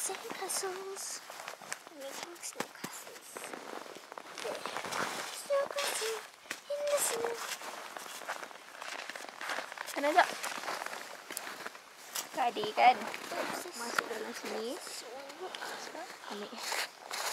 Sandcastles. Making snow castles. There. Snow castle in the snow. Kena tak? Tadi kan masuk dalam sini. Ambil.